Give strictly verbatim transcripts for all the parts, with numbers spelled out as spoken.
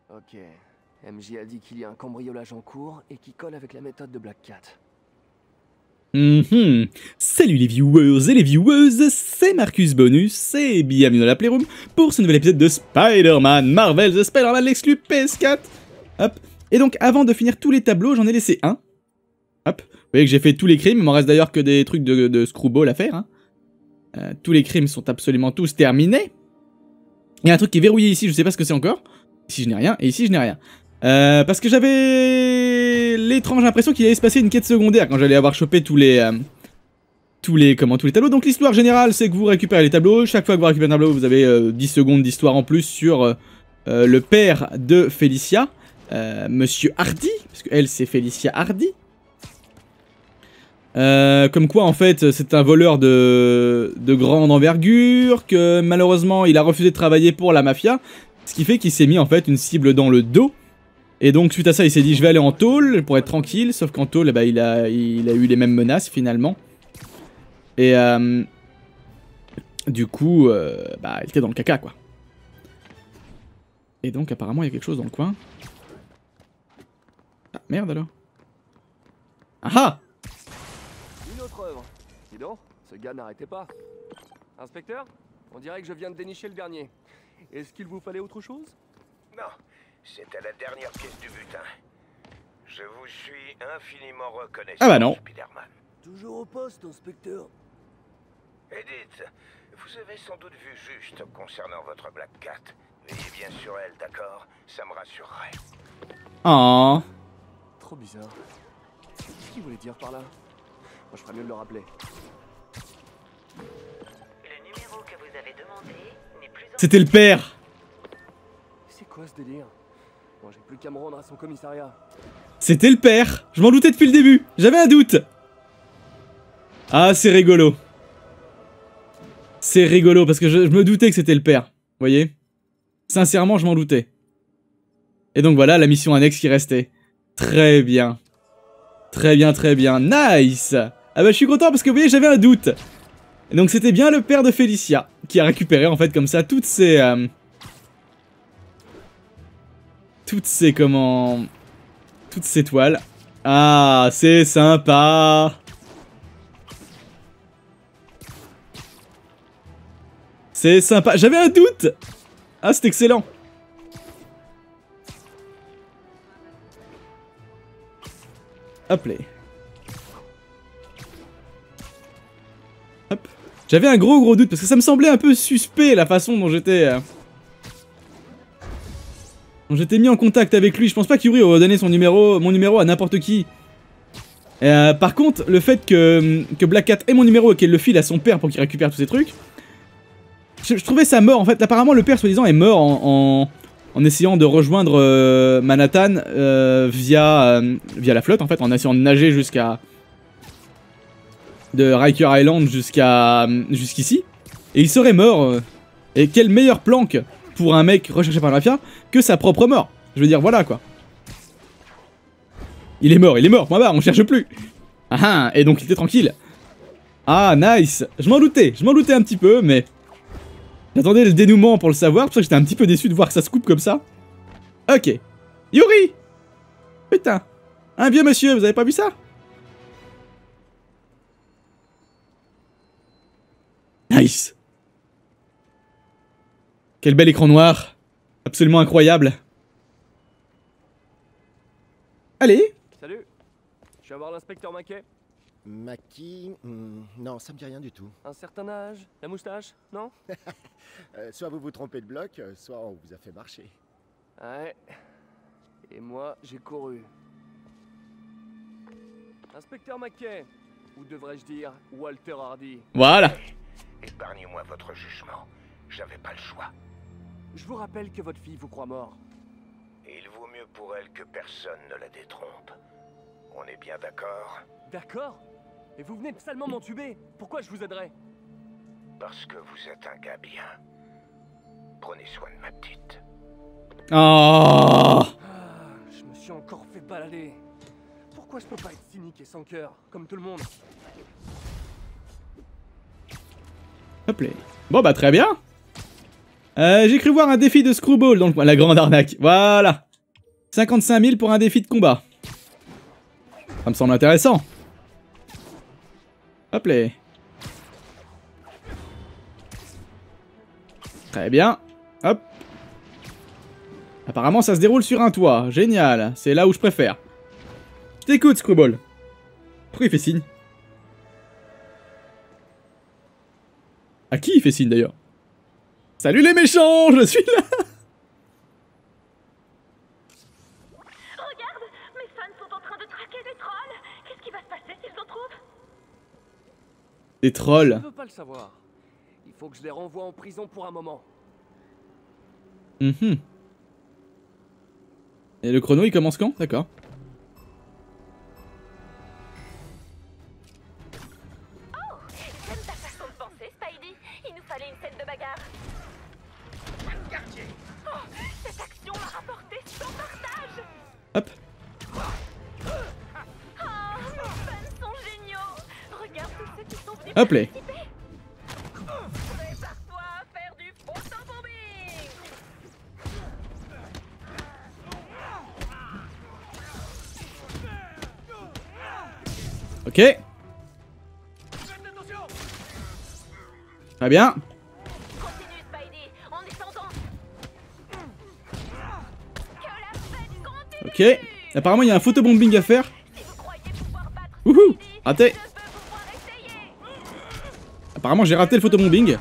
Ok. M J a dit qu'il y a un cambriolage en cours et qui colle avec la méthode de Black Cat. Mm-hmm. Salut les viewers et les vieweuses, c'est Marcus Bonus et bienvenue dans la Playroom pour ce nouvel épisode de Spider-Man Marvel's Spider-Man l'exclu P S quatre. Hop. Et donc avant de finir tous les tableaux, j'en ai laissé un. Hop. Vous voyez que j'ai fait tous les crimes, il m'en reste d'ailleurs que des trucs de, de screwball à faire. Hein. Euh, tous les crimes sont absolument tous terminés. Il y a un truc qui est verrouillé ici, je sais pas ce que c'est encore. Ici je n'ai rien, et ici je n'ai rien. Euh, parce que j'avais l'étrange impression qu'il allait se passer une quête secondaire quand j'allais avoir chopé tous les... Euh, tous les comment tous les tableaux. Donc l'histoire générale, c'est que vous récupérez les tableaux. Chaque fois que vous récupérez un tableau, vous avez euh, dix secondes d'histoire en plus sur euh, euh, le père de Felicia, euh, Monsieur Hardy, parce qu'elle c'est Felicia Hardy. Euh, comme quoi en fait c'est un voleur de, de grande envergure, que malheureusement il a refusé de travailler pour la mafia, ce qui fait qu'il s'est mis en fait une cible dans le dos. Et donc suite à ça il s'est dit je vais aller en tôle pour être tranquille, sauf qu'en tôle bah, il, a, il a eu les mêmes menaces finalement. Et euh, du coup euh, bah, il était dans le caca quoi. Et donc apparemment il y a quelque chose dans le coin. Ah merde alors. Ah ah! Une autre œuvre. Dis donc, ce gars n'arrêtait pas. Inspecteur, on dirait que je viens de dénicher le dernier. Est-ce qu'il vous fallait autre chose? Non, c'était la dernière pièce du butin. Je vous suis infiniment reconnaissant, Ah bah non. Spider-Man. Toujours au poste, inspecteur. Edith, vous avez sans doute vu juste concernant votre Black Cat. Veillez bien sur elle, d'accord? Ça me rassurerait. Oh. Trop bizarre. Qu'est-ce qu'il voulait dire par là? Moi, je ferais mieux de le rappeler. Le numéro que vous avez demandé n'est plus en... C'était le père. C'est quoi ce délire? Moi, j'ai plus qu'à me rendre à son commissariat. C'était le père. Je m'en doutais depuis le début. J'avais un doute. Ah, c'est rigolo. C'est rigolo parce que je, je me doutais que c'était le père. Vous voyez? Sincèrement, je m'en doutais. Et donc voilà, la mission annexe qui restait. Très bien. Très bien, très bien. Nice! Ah bah je suis content parce que vous voyez, j'avais un doute. Et donc c'était bien le père de Felicia qui a récupéré en fait comme ça toutes ces... Euh, toutes ces comment... Toutes ces toiles. Ah, c'est sympa. C'est sympa. J'avais un doute. Ah, c'est excellent. Hop là. Hop. J'avais un gros gros doute parce que ça me semblait un peu suspect la façon dont j'étais... Euh... dont j'étais mis en contact avec lui. Je pense pas qu'Yuri aurait donné son numéro, mon numéro à n'importe qui. Euh, par contre, le fait que, que Black Cat ait mon numéro et qu'elle le file à son père pour qu'il récupère tous ces trucs... Je, je trouvais ça mort en fait. Apparemment le père soi-disant est mort en... en... en essayant de rejoindre euh, Manhattan euh, via, euh, via la flotte en fait, en essayant de nager jusqu'à... de Riker Island jusqu'à jusqu'ici. Et il serait mort. Euh, et quel meilleur planque pour un mec recherché par la mafia que sa propre mort. Je veux dire, voilà quoi. Il est mort, il est mort, point barre, on cherche plus. Ah ah, et donc il était tranquille. Ah, nice. Je m'en doutais, je m'en doutais un petit peu, mais... J'attendais le dénouement pour le savoir, pour ça que j'étais un petit peu déçu de voir que ça se coupe comme ça. Ok. Yuri! Putain. Un vieux monsieur, vous avez pas vu ça? Nice. Quel bel écran noir. Absolument incroyable. Allez. Salut. Je vais voir l'inspecteur Mackay. Maki... hmm, non, ça me dit rien du tout. Un certain âge, la moustache, non? Euh, soit vous vous trompez de bloc, euh, soit on vous a fait marcher. Ouais. Et moi, j'ai couru. Inspecteur Mackay. Ou devrais-je dire Walter Hardy. Voilà. Épargnez-moi votre jugement. J'avais pas le choix. Je vous rappelle que votre fille vous croit mort. Et il vaut mieux pour elle que personne ne la détrompe. On est bien d'accord? D'accord? Et vous venez de salement m'entuber. Pourquoi je vous aiderais? Parce que vous êtes un gars bien. Prenez soin de ma petite. Oh. Ah, je me suis encore fait balader. Pourquoi je peux pas être cynique et sans cœur, comme tout le monde? Hop là. Bon bah très bien. Euh, j'ai cru voir un défi de Screwball dans le coin. La grande arnaque. Voilà. cinquante-cinq mille pour un défi de combat. Ça me semble intéressant. Hop là. Très bien. Hop. Apparemment, ça se déroule sur un toit. Génial. C'est là où je préfère. Je t'écoute, Screwball. Pourquoi il fait signe? À qui il fait signe d'ailleurs? Salut les méchants, je suis là. Regarde, mes fans sont en train de traquer des trolls. Qu'est-ce qui va se passer s'ils en trouvent? Des Je trolls. veux pas le savoir. Il faut que je les renvoie en prison pour un moment. Mhm. Et le chrono il commence quand? D'accord. Oh, j'aime ta façon de penser, Spidey. Il nous fallait une scène de bagarre. Oh, cette action m'a rapporté sans partage. Hop. Oh, mes fans sont géniaux. Regarde tous ceux qui sont venus Hop là. participer. Prépare-toi à faire du photobombing. Ok. Très bien. Continue, Spidey, en descendant. Que la fête continue. Ok. Apparemment il y a un photobombing à faire. Si vous croyez pouvoir battre Wouhou. Spidey, Raté. je veux pouvoir essayer. Apparemment j'ai raté le photobombing.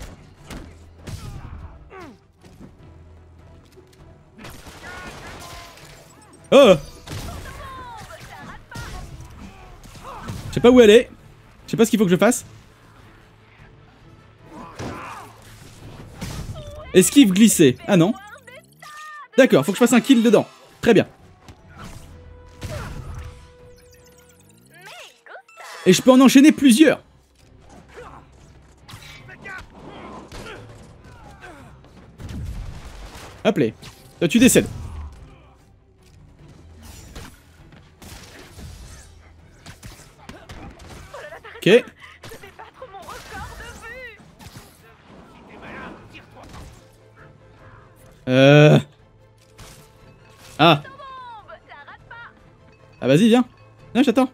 Oh. Je sais pas où elle est. Je sais pas ce qu'il faut que je fasse. Esquive glisser. Ah non. D'accord, faut que je fasse un kill dedans. Très bien. Et je peux en enchaîner plusieurs. Hop là. Toi tu décèdes. Ok. Je vais battre mon record de vue. Euh... Ah. Bombe, la rate pas. Ah vas-y viens. Non j'attends.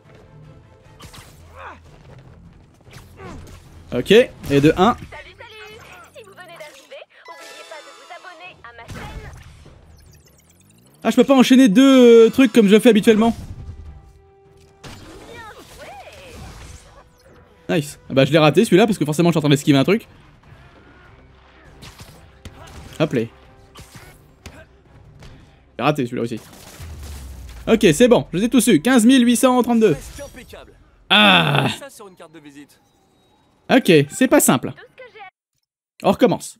Ok. Et de un. Salut, salut. Si vous venez d'arriver, n'oubliez pas de vous abonner à ma chaîne. Ah je peux pas enchaîner deux euh, trucs comme je fais habituellement. Bien joué. Nice. Ah bah je l'ai raté celui-là parce que forcément je suis en train d'esquiver un truc. Hop là. J'ai raté celui-là aussi. Ok c'est bon, je les ai tous eu. quinze mille huit cent trente-deux. C'est impeccable. Ah. Ça sur une carte de visite. Ok, c'est pas simple. Tout ce que j'ai à On recommence.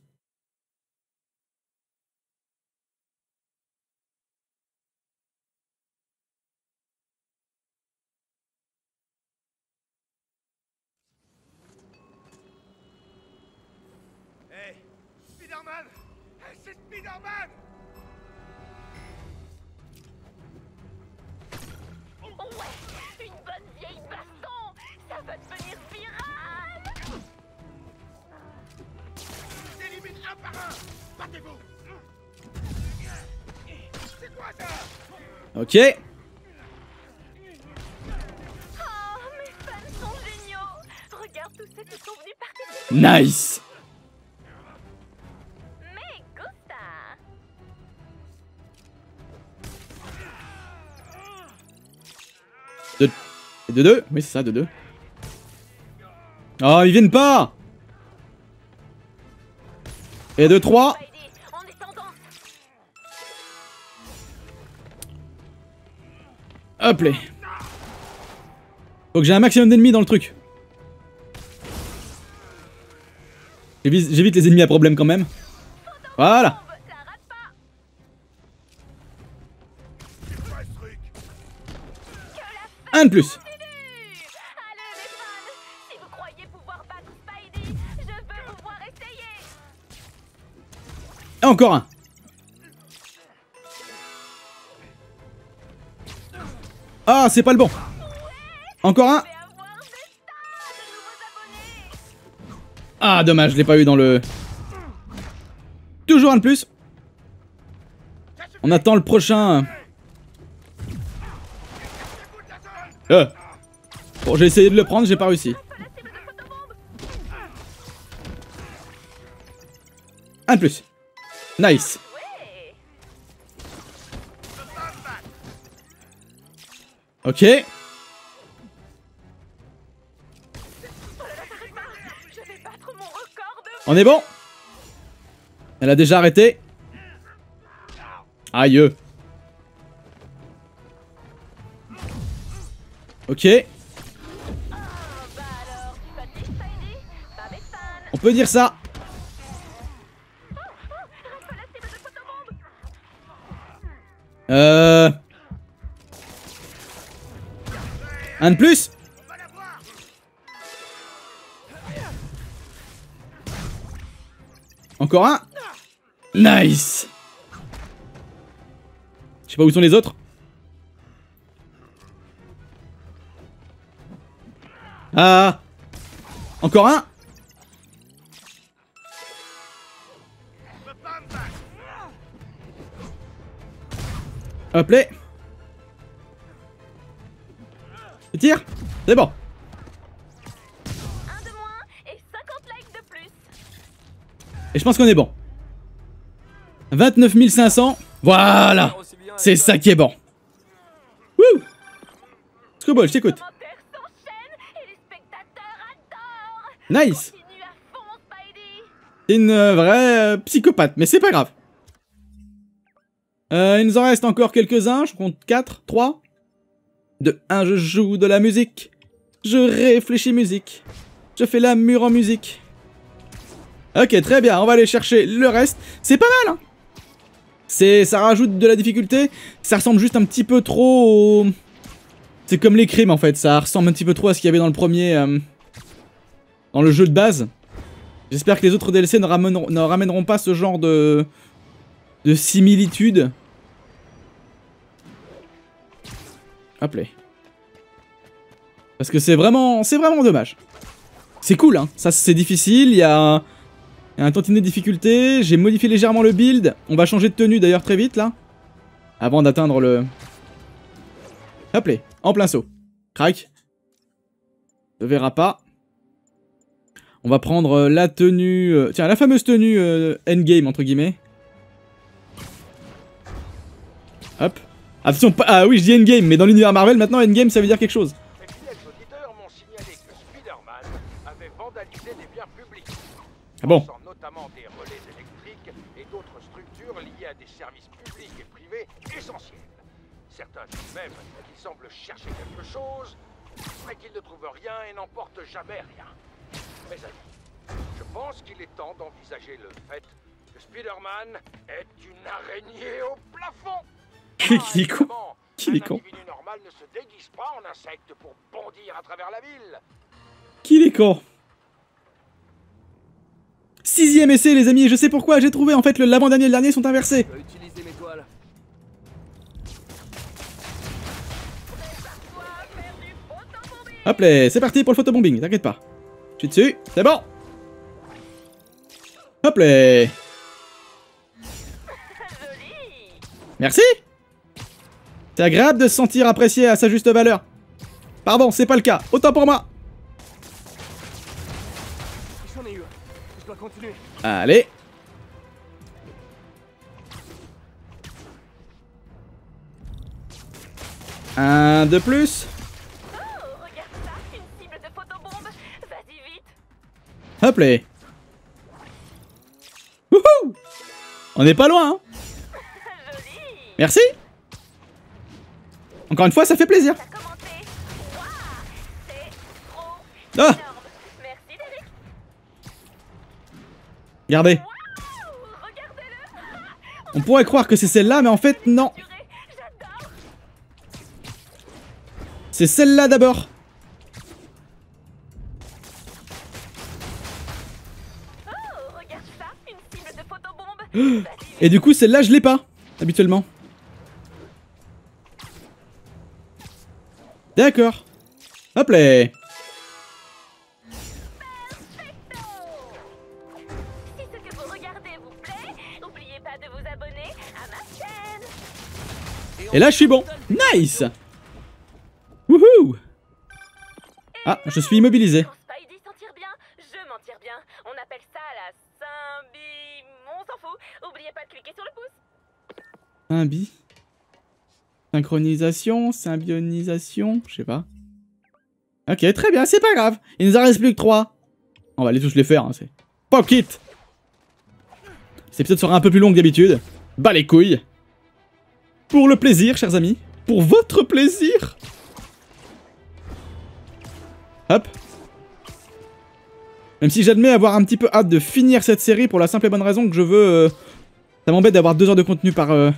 Hey, Spider-Man! Hey, c'est Spider-Man! Ouais, une bonne vieille baston. Ça va devenir viral. Élimine un par un! Battez-vous! C'est quoi ça? Ok. Oh, mes fans sont géniaux. Regarde tous ceux qui sont venus participer. Nice. Me gusta. De... de deux. Oui c'est ça, de deux. Oh ils viennent pas. Et de trois. Spidey, en descendant. Hop là. Faut que j'ai un maximum d'ennemis dans le truc. J'évite j'évite les ennemis à problème quand même. Voilà. Bombe, la rate pas. C'est quoi ce truc? Que la fête Un de plus. continue. Allez les fans, si vous croyez pouvoir battre Spidey, je veux vous voir essayer. Et encore un. Ah c'est pas le bon. Encore un. Je vais avoir des tas de nouveaux abonnés. Ah dommage, je l'ai pas eu dans le... toujours un de plus. On attend le prochain. Euh. Bon, j'ai essayé de le prendre, j'ai pas réussi. Un de plus. Nice. Ok. On est bon. Elle a déjà arrêté. Aïe. Ok. On peut dire ça. Euh... Un de plus. Encore un. Nice. Je sais pas où sont les autres. Ah. Encore un. Hop là. Je tire. C'est bon. Un de moins et cinquante likes de plus. Et je pense qu'on est bon. vingt-neuf mille cinq cents. Voilà. C'est ça qui est bon. Wouh. Screwball, je t'écoute. Les commentaires s'enchaînent et les spectateurs adorent. Nice. Continue à fond, Spidey. C'est une euh, vraie euh, psychopathe, mais c'est pas grave. Euh, il nous en reste encore quelques-uns. Je compte quatre, trois. De un, je joue de la musique. Je réfléchis musique. Je fais la mure en musique. Ok, très bien. On va aller chercher le reste. C'est pas mal, hein. C'est, ça rajoute de la difficulté. Ça ressemble juste un petit peu trop au... C'est comme les crimes, en fait. Ça ressemble un petit peu trop à ce qu'il y avait dans le premier... Euh... Dans le jeu de base. J'espère que les autres D L C ne ramèneront, ne ramèneront pas ce genre de... de similitude. Hop là. Parce que c'est vraiment... C'est vraiment dommage. C'est cool, hein. Ça, c'est difficile. Il y a... Il y a un tantinet de difficulté. J'ai modifié légèrement le build. On va changer de tenue d'ailleurs très vite là. Avant d'atteindre le... Hop là. En plein saut. Crac. Ne verra pas. On va prendre la tenue... Euh... Tiens, la fameuse tenue euh, endgame entre guillemets. Hop. Attention, pas... Ah oui, je dis endgame, mais dans l'univers Marvel, maintenant endgame ça veut dire quelque chose. Les fidèles auditeurs m'ont signalé que Spider-Man avait vandalisé des biens publics. Ah bon? Notamment des relais électriques et d'autres structures liées à des services publics et privés essentiels. Certains disent même qu'ils semblent chercher quelque chose, mais qu'ils ne trouvent rien et n'emportent jamais rien. Mes amis, je pense qu'il est temps d'envisager le fait que Spider-Man est une araignée au plafond. Qui est con? Qui est con? Un individu normal ne se déguise pas en insecte pour bondir à travers la ville. Qui est con? Sixième essai les amis, et je sais pourquoi, j'ai trouvé en fait le l'avant-dernier et le dernier sont inversés. Je vais utiliser mes toiles. Hop là, c'est parti pour le photobombing, t'inquiète pas. Je suis dessus, c'est bon. Hop là. Merci. C'est agréable de se sentir apprécié à sa juste valeur. Pardon, c'est pas le cas, autant pour moi. J'en ai eu. Je dois continuer. Allez. Un de plus. Oh, regarde ça, une cible de photobombe. Vas-y vite. Hop là. Wouhou. On n'est pas loin, hein. Joli. Merci. Encore une fois, ça fait plaisir. T'as commenté. Waouh, c'est trop Ah. énorme. Merci Derek. Regardez. Waouh, regardez-le. On pourrait croire que c'est celle-là, mais en fait, non. Purée, j'adore. C'est celle-là d'abord. Oh, regarde ça, une cible de photobombe. Vas-y vite. Et du coup, celle-là, je l'ai pas, habituellement. D'accord. Hop là. Si ce que vous regardez vous plaît, ou Et là, je suis bon. Nice. Wouhou. Ah, je suis immobilisé. Quand Spidey s'en tire bien, je m'en tire bien. On appelle ça la symbi... On s'en fout. Oubliez pas de cliquer sur le pouce. Symbi. Synchronisation, symbionisation, je sais pas. Ok, très bien, c'est pas grave. Il nous en reste plus que trois. On va les tous les faire, hein, c'est... Pop it. Cet épisode sera un peu plus long que d'habitude. Bah les couilles. Pour le plaisir, chers amis. Pour votre plaisir. Hop. Même si j'admets avoir un petit peu hâte de finir cette série pour la simple et bonne raison que je veux... Euh... Ça m'embête d'avoir deux heures de contenu par... Euh...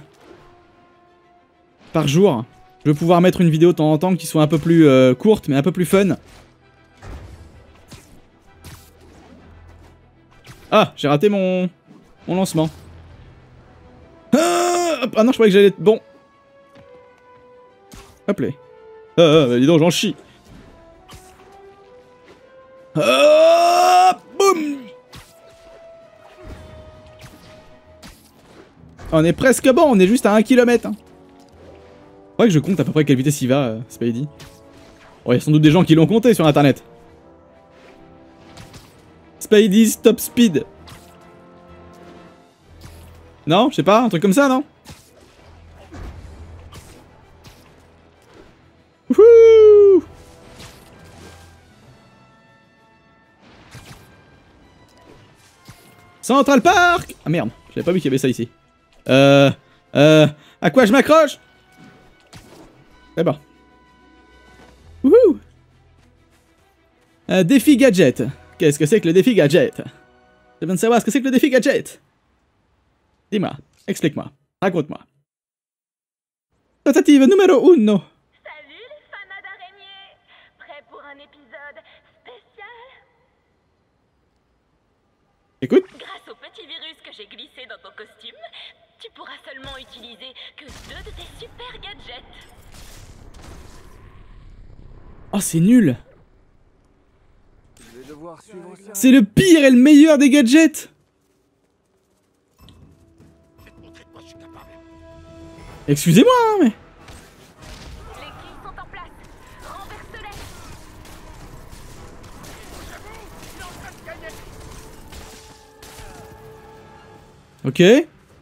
par jour. Je veux pouvoir mettre une vidéo de temps en temps qui soit un peu plus euh, courte, mais un peu plus fun. Ah, j'ai raté mon... mon lancement. Ah, ah non, je croyais que j'allais être bon. Hop là. Ah, ah, dis donc, j'en chie. Ah, boum. On est presque bon, on est juste à un kilomètre. Hein. Faudrait que je compte à peu près à quelle vitesse il va, euh, Spidey. Oh, il y a sans doute des gens qui l'ont compté sur internet. Spidey's top speed. Non, je sais pas, un truc comme ça, non? Wouhou! Central Park! Ah merde, j'avais pas vu qu'il y avait ça ici. Euh... Euh... À quoi je m'accroche? C'est bon. Wouhou! Un défi gadget. Qu'est-ce que c'est que le défi gadget? Je viens de savoir ce que c'est que le défi gadget. Dis-moi, explique-moi, raconte-moi. Tentative numéro uno. Salut les fans d'araignées. Prêts pour un épisode spécial? Écoute. Grâce au petit virus que j'ai glissé dans ton costume, tu pourras seulement utiliser que deux de tes super gadgets. Oh, c'est nul. Je vais devoir suivre ça. C'est le pire et le meilleur des gadgets. Excusez-moi, hein, mais... Les quilles sont en place. Renverse-les. Ok.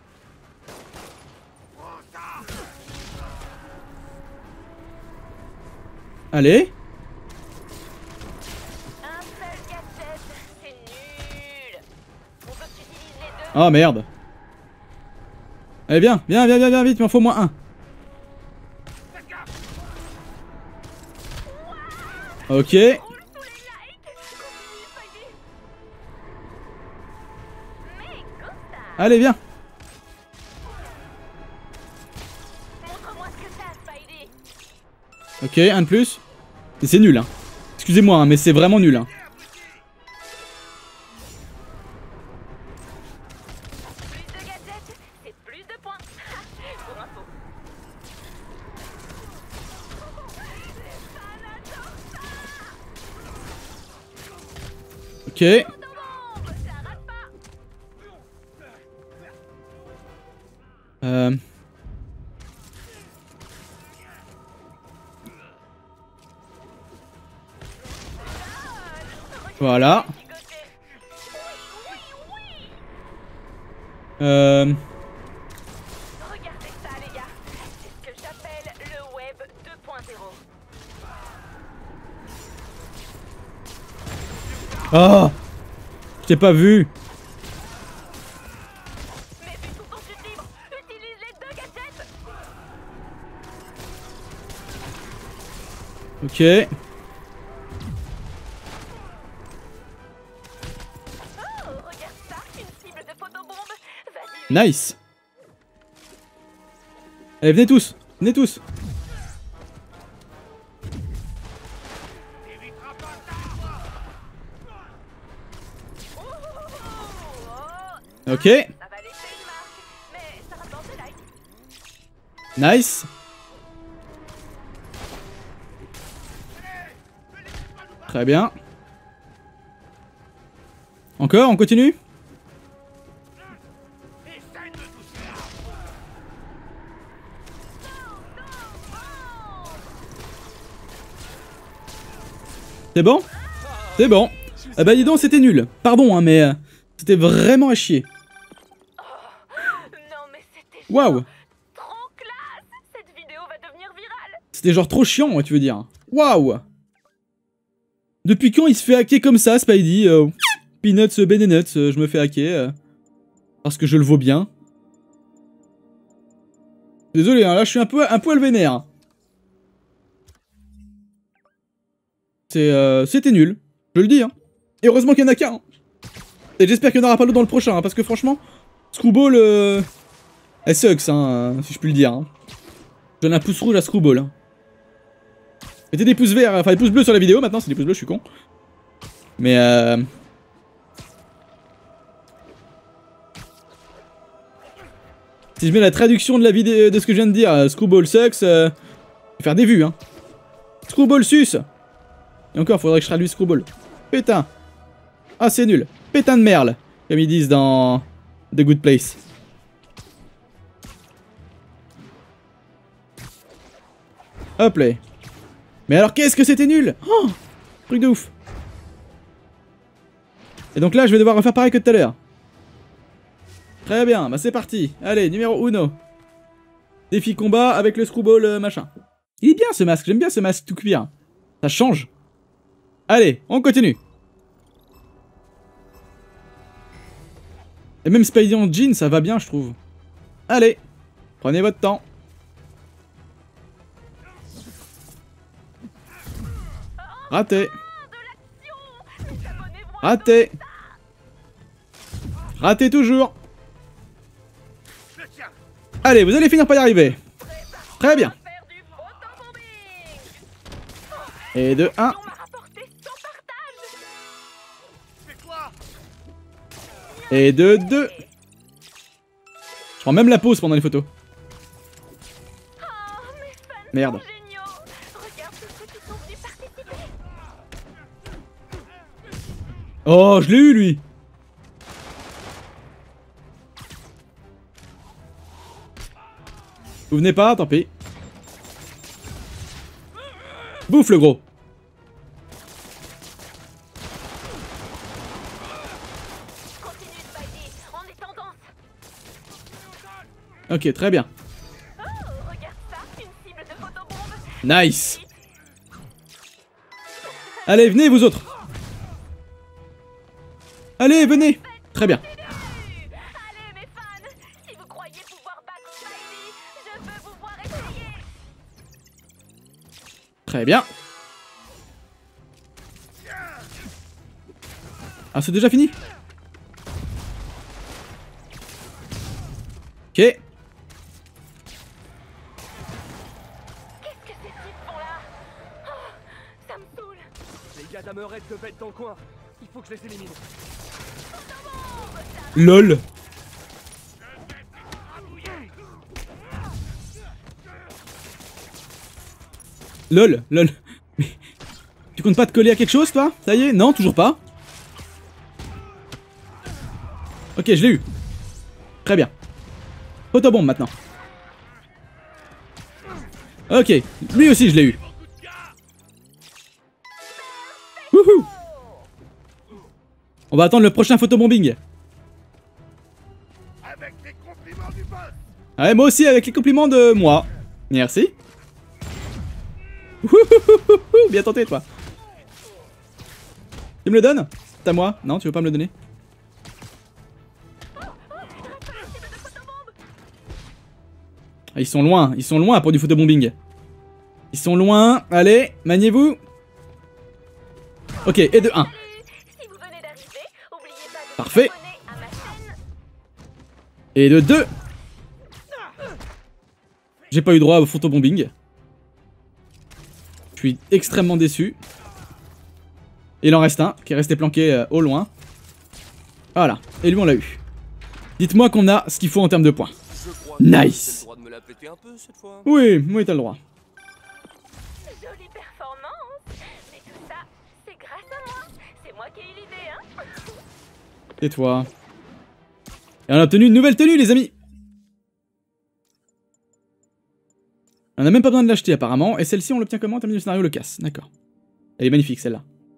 Allez. Un seul gadget, c'est nul. On veut que tu utilises les deux. Oh merde. Allez, viens, viens, viens, viens, viens vite, il m'en faut au moins un. Ok. Roule sous les likes. Continue, Spidey. Mais gusta. Allez, viens. Montre-moi ce que t'as, Spidey. Ok, un de plus. Et c'est nul, hein. Excusez-moi, hein, mais c'est vraiment nul, hein. Plus de gadgets, c'est plus de points. Pour info. Ok. Photobombe, ça rate pas. Euh... Voilà. Euh... Regardez ça, les gars. C'est ce que j'appelle le web deux point zéro. Oh, je t'ai pas vu. Mais vu tout ton chute libre, utilise les deux gadgets. Ok. Oh, regarde ça, une cible de photobombe. Vas-y. Nice. Allez, venez tous. Venez tous. Ok. Ça va laisser une marque, mais ça rapporte des likes. Nice. Très bien. Encore, on continue? C'est bon? C'est bon. Ah bah dis donc, c'était nul. Pardon, hein, mais euh, c'était vraiment à chier. Non mais c'était Waouh. trop classe. Cette vidéo va devenir virale. C'était genre trop chiant, ouais, tu veux dire. Waouh. Depuis quand il se fait hacker comme ça, Spidey? euh, Peanuts, Benenuts, euh, je me fais hacker. euh, parce que je le vaux bien. Désolé, hein, là je suis un peu un poil vénère. C'est, euh, c'était nul. Je le dis, hein. Et heureusement qu'il y en a qu'un. Hein. Et j'espère qu'il n'y en aura pas d'autres dans le prochain, hein, parce que franchement, Screwball, euh, elle sucks, hein, si je puis le dire. Hein. Je donne un pouce rouge à Screwball. Hein. Mettez des pouces verts, enfin des pouces bleus sur la vidéo, maintenant c'est des pouces bleus, je suis con. Mais euh... si je mets la traduction de la vidéo de ce que je viens de dire, euh, Screwball sucks, euh... je vais faire des vues, hein. Screwball suce. Et encore, faudrait que je traduise Screwball. Putain. Ah, c'est nul. Pétain de merle, comme ils disent dans The Good Place. Hop là. Mais alors qu'est-ce que c'était nul? Oh, truc de ouf. Et donc là, je vais devoir refaire pareil que tout à l'heure. Très bien, bah c'est parti. Allez, numéro uno. Défi combat avec le Screwball euh, machin. Il est bien ce masque, j'aime bien ce masque tout cuir. Ça change. Allez, on continue. Et même Spidey en jean, ça va bien, je trouve. Allez, prenez votre temps. Raté. Raté. Raté toujours. Allez, vous allez finir par y arriver. Très bien. Et de un. Et de deux. Je prends même la pause pendant les photos. Merde. Oh, je l'ai eu lui. Vous venez pas, tant pis. Bouffe le gros. Ok, très bien. Nice. Allez, venez vous autres. Allez, venez. Très bien. Allez mes fans, si vous croyez pouvoir battre Spidey, je peux vous voir essayer. Très bien. Ah, c'est déjà fini? Ok. Qu'est-ce que ces types font là? Oh, ça me saoule. Les gars d'Hammerhead te bêtent dans le coin. Il faut que je les élimine. LOL. LOL, lol. Mais tu comptes pas te coller à quelque chose, toi? Ça y est? Non, toujours pas. Ok, je l'ai eu. Très bien. Photobombe maintenant. Ok, lui aussi je l'ai eu. Wouhou. On va attendre le prochain photobombing. Avec les compliments du boss. Ouais, moi aussi avec les compliments de moi. Merci. Wouhouhouhou, bien tenté toi. Tu me le donnes? C'est à moi? Non, tu veux pas me le donner? Ah, ils sont loin, ils sont loin pour du photobombing. Ils sont loin, allez, maniez-vous. Ok, et de un. Si vous venez d'arriver, oubliez pas de Parfait. vous abonner à ma chaîne. Et de deux. J'ai pas eu droit au photobombing. Je suis extrêmement déçu. Il en reste un qui est resté planqué euh, au loin. Voilà, et lui on l'a eu. Dites-moi qu'on a ce qu'il faut en termes de points. Nice. J'ai le droit de me la péter un peu cette fois. Oui, oui, t'as le droit. Jolie performance. Mais tout ça, c'est grâce à moi. C'est moi qui ai eu l'idée, hein. Et toi. Et on a obtenu une nouvelle tenue, les amis. On a même pas besoin de l'acheter apparemment. Et celle-ci, on l'obtient comment? Terminé le scénario, le casse. D'accord. Elle est magnifique celle-là.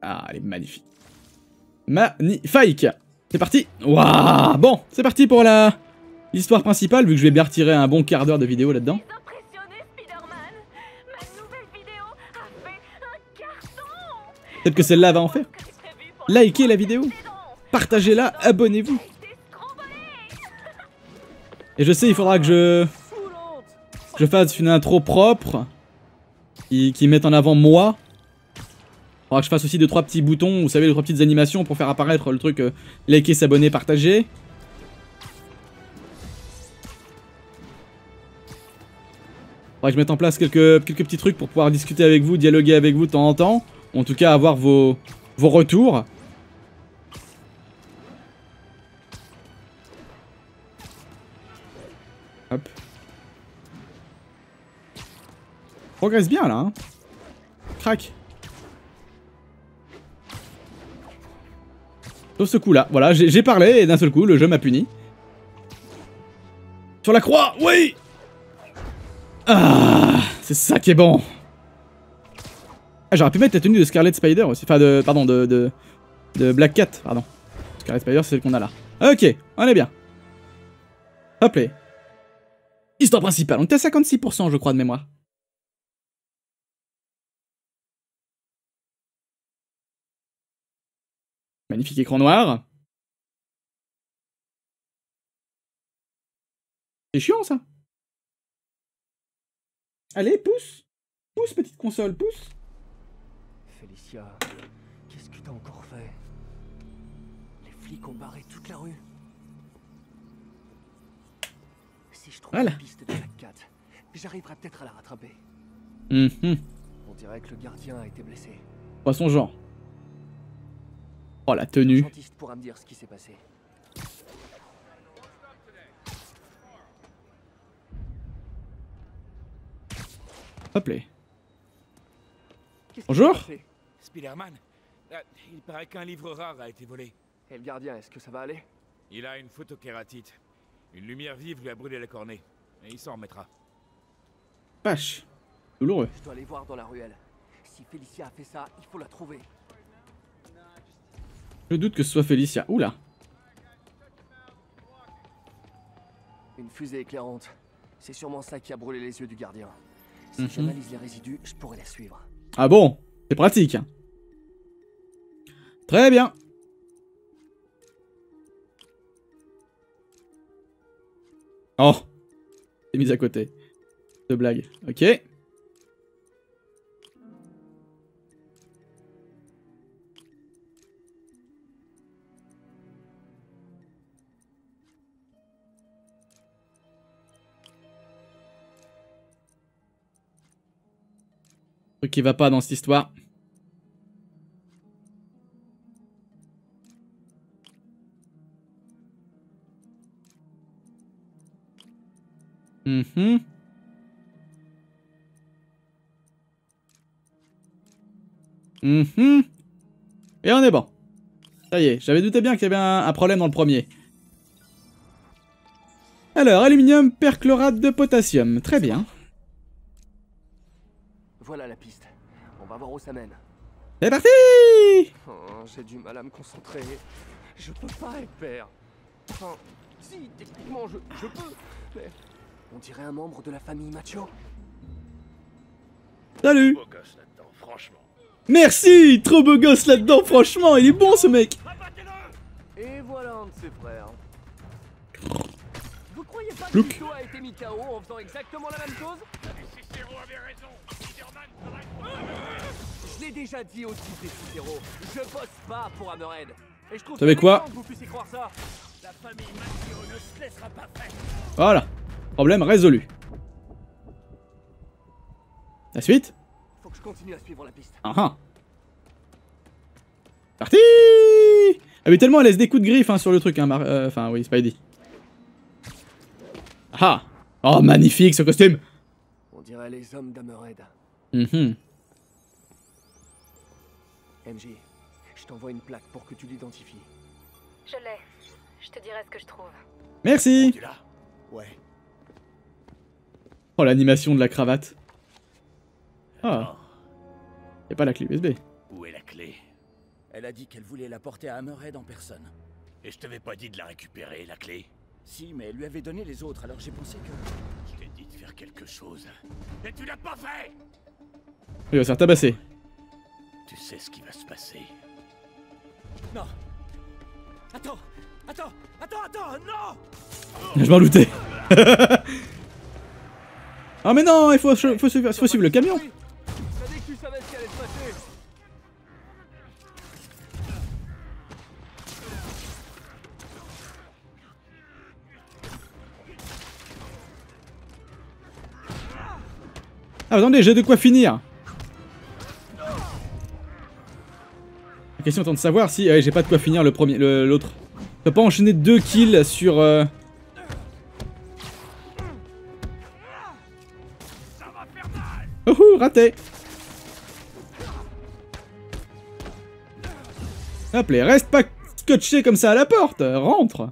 Ah, elle est magnifique. Magnifique. C'est parti. Waouh. Bon, c'est parti pour la l'histoire principale, vu que je vais bien retirer un bon quart d'heure de vidéo là-dedans. Impressionné, Spider-Man. Ma nouvelle vidéo a fait un carton. Peut-être que celle-là va en faire. Que j'ai prévu pour la Likez la vidéo. Partagez-la, abonnez-vous. été scramblée. Et je sais, il faudra que je, que je fasse une intro propre qui, qui mette en avant moi. Il faudra que je fasse aussi deux trois petits boutons, vous savez, deux trois petites animations pour faire apparaître le truc euh, liker, s'abonner, partager. Faudra que je mette en place quelques, quelques petits trucs pour pouvoir discuter avec vous, dialoguer avec vous de temps en temps. Ou en tout cas avoir vos, vos retours. Hop. Progresse bien là, hein. Crac. Sauf ce coup là, voilà, j'ai parlé et d'un seul coup le jeu m'a puni. Sur la croix, oui. Ah, c'est ça qui est bon. Ah, j'aurais pu mettre la tenue de Scarlet Spider aussi, enfin de, pardon, de, de, de Black Cat, pardon. Scarlet Spider c'est celle qu'on a là. Ok, on est bien. Hop là. Histoire principale, on était à cinquante-six pour cent je crois de mémoire. Magnifique écran noir. C'est chiant ça. Allez, pousse. Pousse, petite console, pousse. Félicia, qu'est-ce que t'as encore fait? Les flics ont barré toute la rue. Si je trouve Voilà. la piste de Black Cat, j'arriverai peut-être à la rattraper. Mmh. On dirait que le gardien a été blessé. Poisson genre. Oh la tenue. L'agentiste pourra me dire ce qui s'est passé. Hop là. Qu'est-ce qui Bonjour. s'est passé? Spider-Man, euh, il paraît qu'un livre rare a été volé. Et le gardien, est-ce que ça va aller? Il a une photokératite. Une lumière vive lui a brûlé la cornée. Et il s'en remettra. Vache. Douloureux. Je dois aller voir dans la ruelle. Si Félicia a fait ça, il faut la trouver. Je doute que ce soit Félicia. Oula. Une fusée éclairante. C'est sûrement ça qui a brûlé les yeux du gardien. Si Mhm. j'analyse les résidus, je pourrais la suivre. Ah bon, c'est pratique. Très bien. Oh. C'est mis à côté. De blague. Ok. Truc qui va pas dans cette histoire. Mhm. Mhm. Et on est bon. Ça y est, j'avais douté bien qu'il y avait un, un problème dans le premier. Alors, aluminium perchlorate de potassium. Très bien. Voilà la piste. On va voir où ça mène. C'est parti! Oh, j'ai du mal à me concentrer. Je peux pas être père. Enfin, si, techniquement, je, je peux. Mais on dirait un membre de la famille Macho. Salut! Beau gosse là-dedans, franchement. Merci! Trop beau gosse là-dedans, franchement, il est bon ce mec! Et voilà un de ses frères. Vous croyez pas Look. que Tito a été mis K O en faisant exactement la même chose? Si Cicero avait raison, Spider-Man serait... Je l'ai déjà dit au type des Cicero, je bosse pas pour Hammerhead. Et je trouve Vous savez ça quoi? méchant que vous puissiez croire ça. La famille Macho ne se laissera pas faire. Voilà. Problème résolu. La suite? Faut que je continue à suivre la piste. Ah ah. Parti! Ah mais tellement elle laisse des coups de griffe hein, sur le truc, hein, Mar euh, enfin oui, Spidey. Ah! Oh magnifique ce costume! On dirait les hommes d'Hammerhead. Mhm. M J, je t'envoie une plaque pour que tu l'identifies. Je l'ai. Je te dirai ce que je trouve. Merci! Tu l'as? Ouais. Oh l'animation de la cravate. Ah, Oh, y'a pas la clé U S B. où est la clé? Elle a dit qu'elle voulait la porter à Hammerhead en personne. Et je t'avais pas dit de la récupérer, la clé? Si, mais elle lui avait donné les autres, alors j'ai pensé que... Je t'ai dit de faire quelque chose. Et tu l'as pas fait! Il va se faire tabasser. Tu sais ce qui va se passer. Non. Attends. Attends. Attends, attends. Non. Je m'en doutais. Ah mais non, il faut, faut, suivre, faut suivre le camion. T'as dit que tu savais ce qui allait se passer. Ah attendez, j'ai de quoi finir. La question étant de savoir si... Ouais, j'ai pas de quoi finir le premier, l'autre. Je peux pas enchaîner deux kills sur... Euh... Oh, oh, raté. Hop là, reste pas scotché comme ça à la porte. Rentre.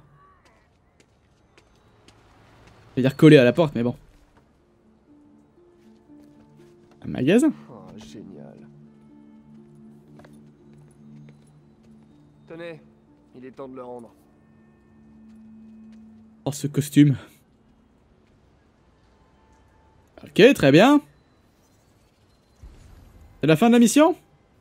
Je vais dire coller à la porte, mais bon. Un magasin. Oh, génial. Tenez, il est temps de le rendre. Oh, ce costume. Ok, très bien. C'est la fin de la mission?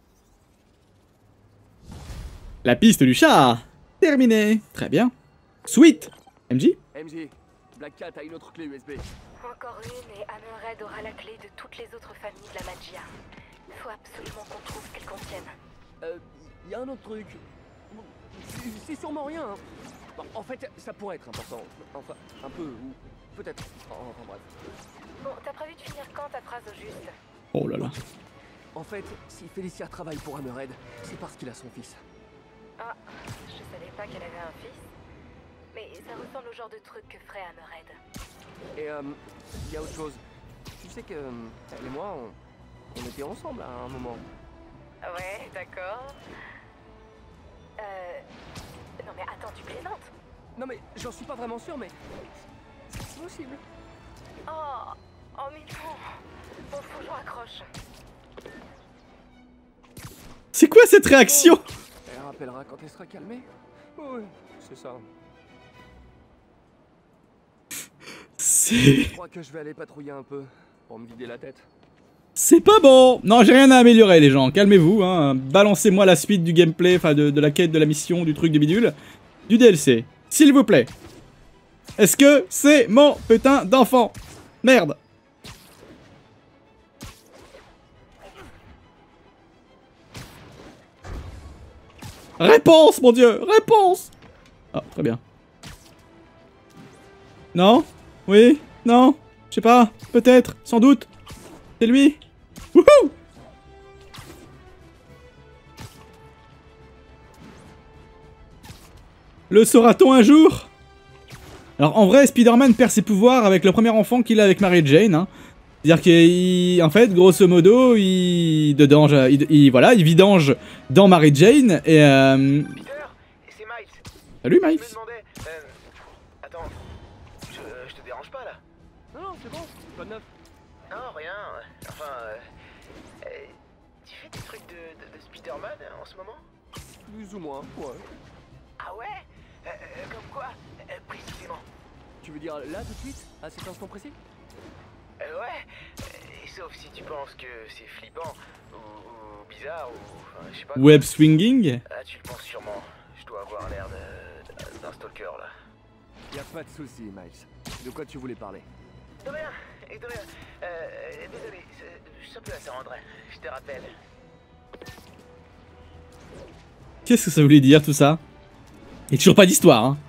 La piste du chat. Terminé. Très bien. Sweet. M J? M J, Black Cat a une autre clé U S B. Encore une et Hammerhead aura la clé de toutes les autres familles de la magia. Faut absolument qu'on trouve ce qu'elles contiennent. Euh, y a un autre truc. C'est sûrement rien. Hein. Bon, en fait, ça pourrait être important. Enfin, un peu, ou peut-être. Enfin, bref. Bon, t'as prévu de finir quand ta phrase au juste? Oh là là. En fait, si Félicia travaille pour Hammerhead, c'est parce qu'il a son fils. Ah, je savais pas qu'elle avait un fils. Mais ça ressemble au genre de truc que ferait Hammerhead. Et euh, y a autre chose. Tu sais que euh, elle et moi, on, on était ensemble à un moment. Ouais, d'accord. Euh... Non mais attends, tu plaisantes? Non mais j'en suis pas vraiment sûr, mais c'est possible. Oh, oh mais non. Bon, faut que je raccroche. C'est quoi cette réaction? Elle rappellera quand elle sera calmée. Oui, c'est ça. C'est... Je crois que je vais aller patrouiller un peu pour me vider la tête. C'est pas bon. Non, j'ai rien à améliorer les gens, calmez-vous, hein. Balancez-moi la suite du gameplay, enfin de, de la quête, de la mission, du truc, du bidule, du D L C, s'il vous plaît. Est-ce que c'est mon putain d'enfant? Merde. Réponse, mon dieu, réponse. Ah, très bien. Non? Oui? Non? Je sais pas, peut-être, sans doute. C'est lui? Wouhou! Le saura-t-on un jour? Alors en vrai, Spider-Man perd ses pouvoirs avec le premier enfant qu'il a avec Mary Jane. Hein. C'est-à-dire qu'en fait, grosso modo, il, dedange, il, il, voilà, il vidange dans Mary Jane et... Euh... Peter, c'est Miles. Salut Miles. Je me demandais... Euh... Attends, je, je te dérange pas là? Non, non, c'est bon, pas de neuf. Non, rien. Enfin... Euh... Euh... Tu fais des trucs de, de, de Spider-Man euh, en ce moment? Plus ou moins, ouais. Ah ouais? euh, euh, Comme quoi? euh, Précisément. Tu veux dire là tout de suite? À cet instant précis? Euh, ouais. Euh, sauf si tu penses que c'est flippant, ou, ou bizarre, ou... Enfin, je sais pas... Web swinging? Ah, tu le penses sûrement. Je dois avoir l'air de- d'un stalker, là. Y a pas de souci, Miles. De quoi tu voulais parler? De rien, et de rien. Euh, euh, désolé, je suis un peu attendre. Je te rappelle. Qu'est-ce que ça voulait dire tout ça? Il y a toujours pas d'histoire, hein.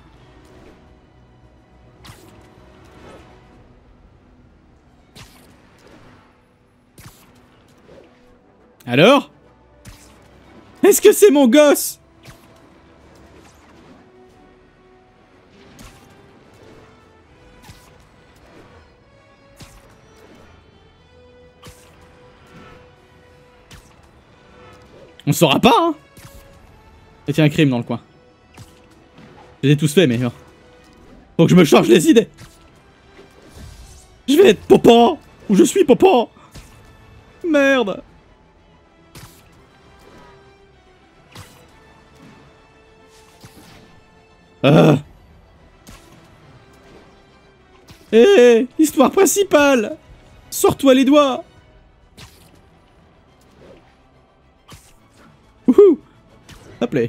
Alors? Est-ce que c'est mon gosse? On saura pas, hein. Il y a un crime dans le coin. Je les ai tous faits, mais... Faut que je me change les idées. Je vais être papa. Ou je suis papa. Merde. Ah. Hé, histoire principale. Sors-toi les doigts. Wouhou. Hop là.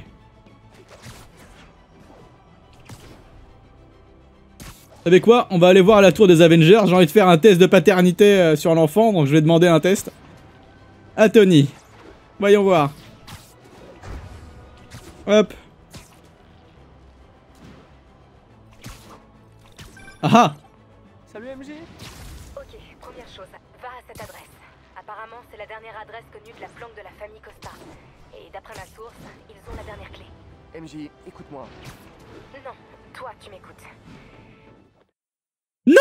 Vous savez quoi? On va aller voir la tour des Avengers. J'ai envie de faire un test de paternité euh, sur l'enfant, donc je vais demander un test à Tony. Voyons voir. Hop. Ah ah. Salut M J. Ok, première chose, va à cette adresse. Apparemment, c'est la dernière adresse connue de la planque de la famille Costa. Et d'après ma source, ils ont la dernière clé. M J, écoute-moi. Non, toi, tu m'écoutes. Non!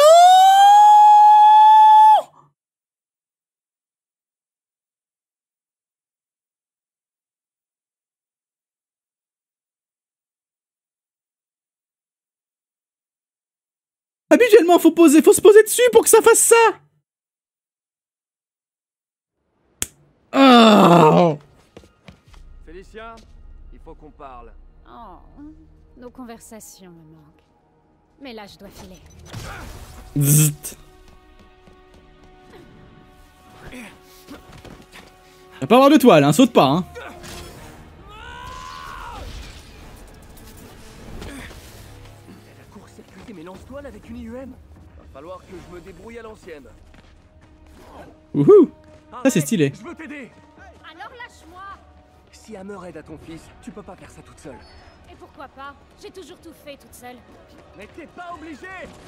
Habituellement, faut poser, faut se poser dessus pour que ça fasse ça. Oh. Félicia, il faut qu'on parle. Oh, nos conversations me manquent. Mais là, je dois filer. Zzt. Y'a pas avoir de toile, hein, saute pas, hein. La court-circuité mes lance-toiles avec une I U M. Va falloir que je me débrouille à l'ancienne. Wouhou. Ça c'est Arrête, stylé. Je veux t'aider. Alors lâche-moi! Si Hammer aide à ton fils, tu peux pas faire ça toute seule. Et pourquoi pas? J'ai toujours tout fait toute seule. Mais t'es pas obligé.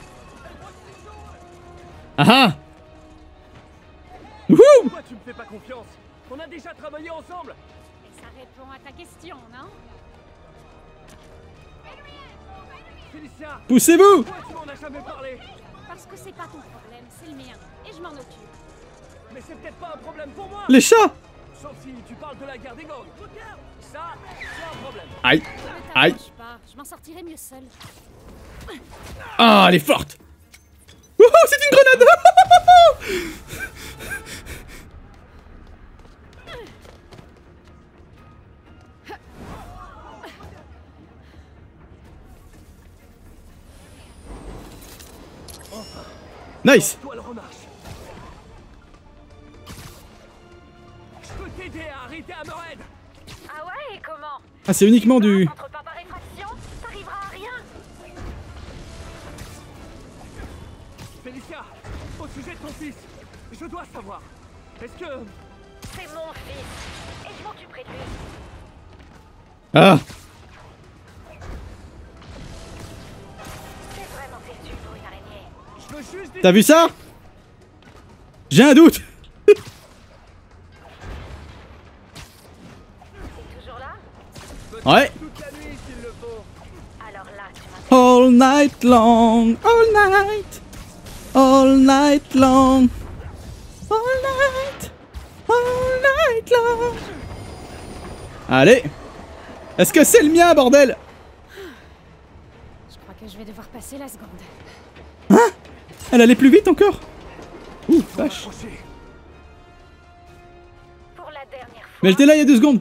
Ah ah. Wouhou. Pourquoi tu me fais pas confiance? On a déjà travaillé ensemble. Et ça répond à ta question, non? Félicia, Poussez-vous. pourquoi tu m'en as jamais parlé? Parce que c'est pas ton problème, c'est le mien. Et je m'en occupe. Mais c'est peut-être pas un problème pour moi. Les chats. Sauf si tu parles de la guerre des gangs. Ça, c'est un problème. Aïe. Ne Aïe. t'approche pas, je m'en sortirai mieux seule. Ah, elle est forte. Wouhou, c'est une grenade. Nice. Toi, le remarche. Je peux t'aider à arrêter Hammerhead. Ah ouais, et comment? Ah, c'est uniquement du... Entre pas par effraction, t'arriveras à rien. Félicia, au sujet de ton fils, je dois savoir. Est-ce que... C'est mon fils. Et je m'occuperai de lui. Ah. C'est vraiment têtu pour une araignée. Je veux juste... T'as vu ça? J'ai un doute. T'es toujours là? Ouais. Toute la nuit s'il le faut. Alors là, tu m'as... All night long, all night, all night long, all night, all night long. Allez. Est-ce que c'est le mien, bordel? Je crois que je vais devoir passer la seconde. Hein? Elle allait plus vite encore? Ouh, vache. Approchez. Pour la dernière fois... Mais elle était là il y a deux secondes.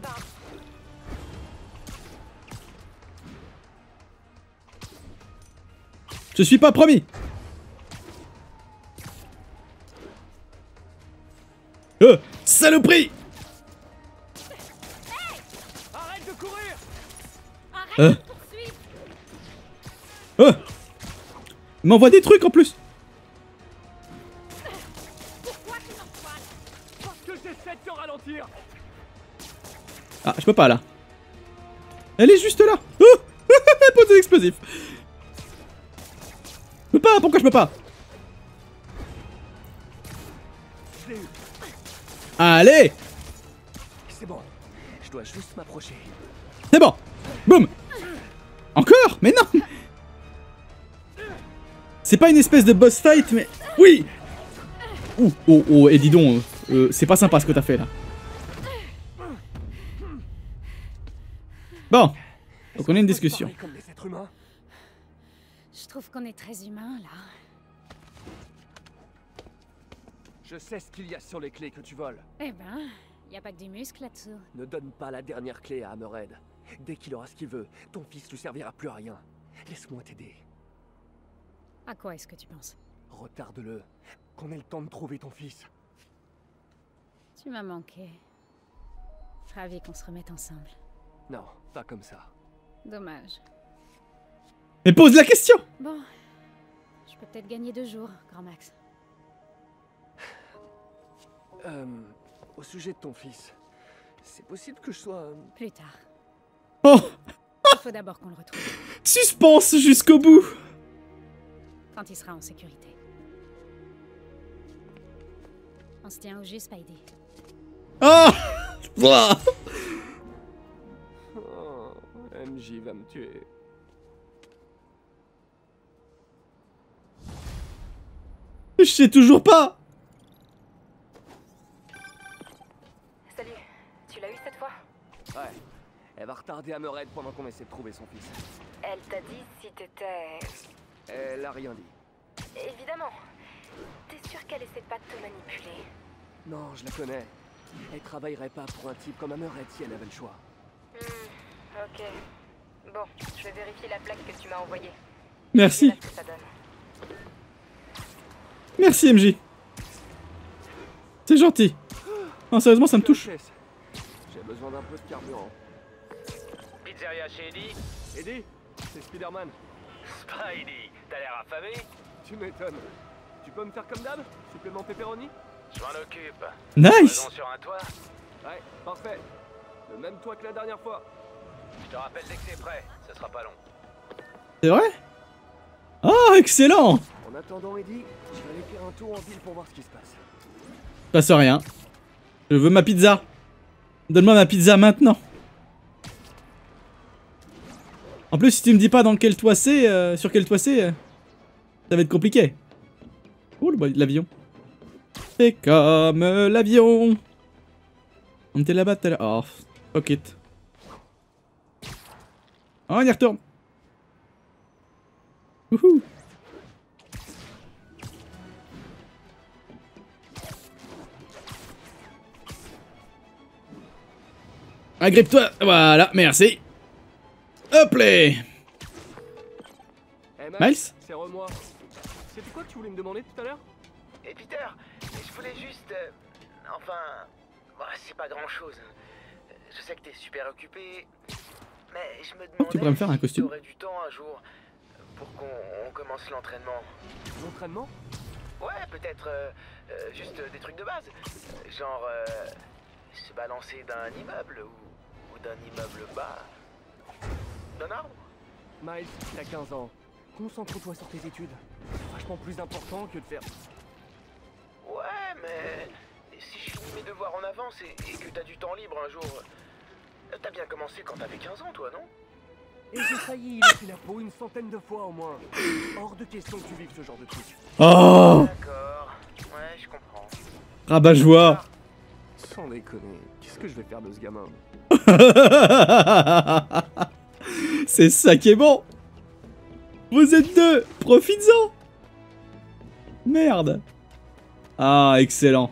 Je suis pas promis. Euh, saloperie. Arrête de courir. Arrête Euh. de poursuivre! Euh. Il m'envoie des trucs en plus. Pourquoi tu m'envoies? Parce que j'essaie de te ralentir. Ah, je peux pas là. Elle est juste là. Oh. Pose des explosifs. Je peux pas, pourquoi je peux pas? Je l'ai eu. Allez. C'est bon. Je dois juste m'approcher. C'est bon. Boum. Encore? Mais non. C'est pas une espèce de boss fight, mais... Oui. Ouh, oh, oh, et dis donc, euh, c'est pas sympa ce que t'as fait là. Bon. Donc on a une discussion. Comme des êtres humains. Je trouve qu'on est très humain là. Je sais ce qu'il y a sur les clés que tu voles. Eh ben, y a pas que du muscle là-dessous. Ne donne pas la dernière clé à Hammerhead. Dès qu'il aura ce qu'il veut, ton fils lui servira plus à rien. Laisse-moi t'aider. À quoi est-ce que tu penses? Retarde-le. Qu'on ait le temps de trouver ton fils. Tu m'as manqué. Ravi qu'on se remette ensemble. Non, pas comme ça. Dommage. Mais pose la question! Bon, je peux peut-être gagner deux jours, Grand Max. Euh, au sujet de ton fils, c'est possible que je sois... euh, Plus tard. Oh! Il faut d'abord qu'on le retrouve. Suspense jusqu'au bout! Quand il sera en sécurité. On se tient au jus, Spidey. Ah! Ouah! Oh, M J va me tuer. Je sais toujours pas! Salut, tu l'as eu cette fois? Ouais, elle va retarder Hammerhead pendant qu'on essaie de trouver son fils. Elle t'a dit si t'étais... Elle a rien dit. Évidemment. T'es sûr qu'elle essaie pas de te manipuler? Non, je la connais. Elle travaillerait pas pour un type comme Hammerhead si elle avait le choix. Hmm, ok. Bon, je vais vérifier la plaque que tu m'as envoyée. Merci. Ce que ça donne. Merci M J. C'est gentil. Non, sérieusement, ça me touche. J'ai besoin d'un peu de carburant. Pizzeria chez Eddie? Eddie, c'est Spider-Man. Spidey, t'as l'air affamé? Tu m'étonnes. Tu peux me faire comme d'hab? Supplément pepperoni? Je m'en occupe. Nice! Raison sur un toit? Ouais, parfait. Le même toit que la dernière fois. Je te rappelle dès que t'es prêt, ce sera pas long. C'est vrai? Oh, excellent! En attendant, Eddie, je vais aller faire un tour en ville pour voir ce qui se passe. Passe rien. Je veux ma pizza. Donne-moi ma pizza maintenant. En plus, si tu me dis pas dans quel toit c'est, euh, sur quel toit c'est, euh, ça va être compliqué. Oh, l'avion. C'est comme euh, l'avion. On était là-bas tout à l'heure. Oh, fuck it. Oh, on y retourne. Wouhou. Agrippe-toi. Voilà, merci. Hop là. Hey, Miles? C'est re-moi. C'était quoi que tu voulais me demander tout à l'heure? Et Peter, je voulais juste... euh, enfin... bah, c'est pas grand-chose. Je sais que t'es super occupé, mais je me demandais tu pourrais me faire un si costume. t'aurais du temps un jour pour qu'on on commence l'entraînement. L'entraînement? Ouais, peut-être euh, euh, juste des trucs de base. Genre euh, se balancer d'un immeuble ou, ou d'un immeuble bas. D'un arbre. Miles, t'as quinze ans. Concentre-toi sur tes études. C'est vachement plus important que de faire... Ouais, mais si je finis mes devoirs en avance et, et que t'as du temps libre un jour... T'as bien commencé quand t'avais quinze ans, toi, non? Et j'ai failli y laisser la peau une centaine de fois au moins. Hors de question que tu vives ce genre de truc. Oh! D'accord. Ouais, je comprends. Rabat-joie. Sans déconner, qu'est-ce que je vais faire de ce gamin? C'est ça qui est bon. Vous êtes deux, profites-en. Merde. Ah, excellent.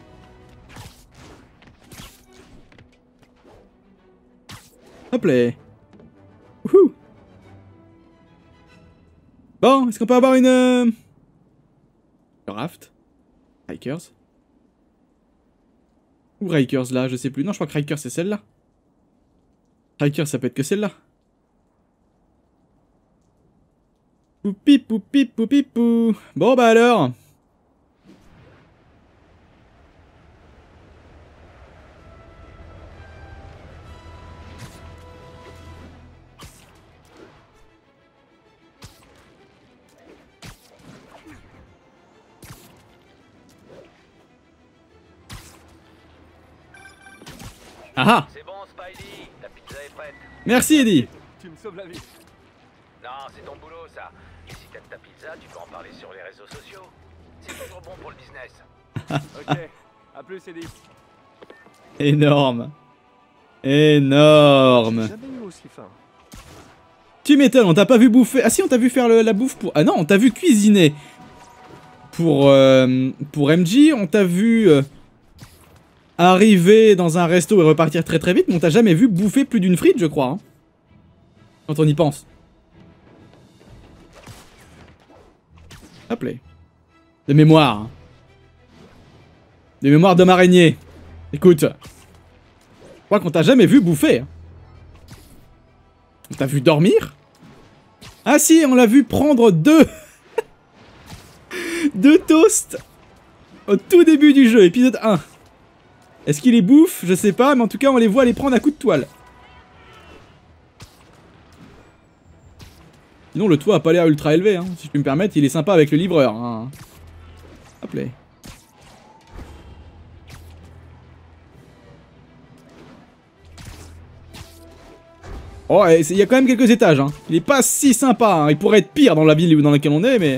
Hop là. Wouhou. Bon, est-ce qu'on peut avoir une... Euh... Raft? Rikers? Ou Rikers là, je sais plus. Non, je crois que Rikers c'est celle-là. Rikers ça peut être que celle-là. Poupi poupi poupi pou. Bon bah alors. Ah ah. C'est bon, Spidey, ta pizza est prête. Merci Eddie. Tu me sauves la vie. Non, c'est ton boulot, ça. Et si t'aimes ta pizza, tu peux en parler sur les réseaux sociaux. C'est toujours bon pour le business. Ok, à plus Eddie. Énorme. Énorme. J'ai jamais eu aussi faim. Tu m'étonnes, on t'a pas vu bouffer. Ah si, on t'a vu faire le, la bouffe pour... Ah non, on t'a vu cuisiner. Pour, euh, pour M J, on t'a vu... Euh... arriver dans un resto et repartir très très vite, mais on t'a jamais vu bouffer plus d'une frite, je crois. Hein. Quand on y pense. Hop là. De mémoire. Hein. De mémoire d'homme araignée. Écoute. Je crois qu'on t'a jamais vu bouffer. Hein. On t'a vu dormir? Ah si, on l'a vu prendre deux... deux toasts au tout début du jeu, épisode un. Est-ce qu'il les bouffe? Je sais pas, mais en tout cas, on les voit les prendre à coups de toile. Sinon, le toit a pas l'air ultra élevé, hein. Si je peux me permettre, il est sympa avec le livreur. Hein. Hop là. Oh, il y a quand même quelques étages, hein. Il est pas si sympa, hein. Il pourrait être pire dans la ville dans laquelle on est, mais...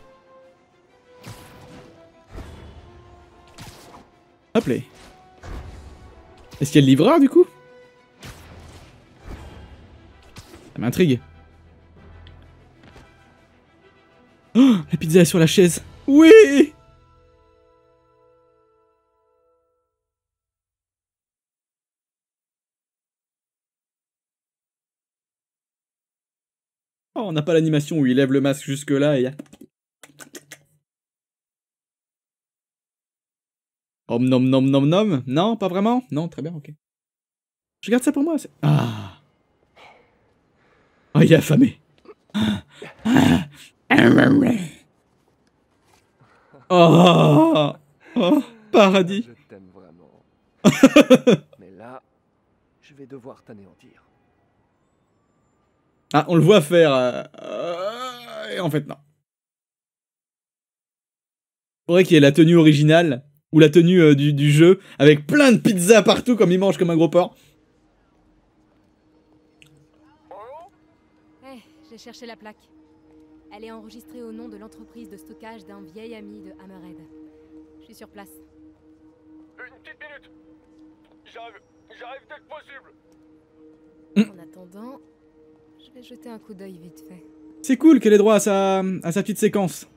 Hop là. Est-ce qu'il y a le livreur, du coup? Ça m'intrigue. Oh, la pizza est sur la chaise. Oui! Oh, on n'a pas l'animation où il lève le masque jusque là et y a... Om nom nom nom nom. Non, pas vraiment? Non, très bien, ok. Je garde ça pour moi. Ah. Oh, il est affamé. Oh, oh, paradis. Je t'aime vraiment. Mais là, je vais devoir t'anéantir. Ah, on le voit faire... Euh, euh, et en fait, non. Faudrait qu'il y ait la tenue originale, ou la tenue euh, du, du jeu, avec plein de pizzas partout, comme il mange comme un gros porc. Hé, hey, j'ai cherché la plaque. Elle est enregistrée au nom de l'entreprise de stockage d'un vieil ami de Hammerhead. Je suis sur place. Une petite minute. J'arrive, j'arrive dès que possible. En attendant, je vais jeter un coup d'œil vite fait. C'est cool qu'elle ait droit à sa, à sa petite séquence.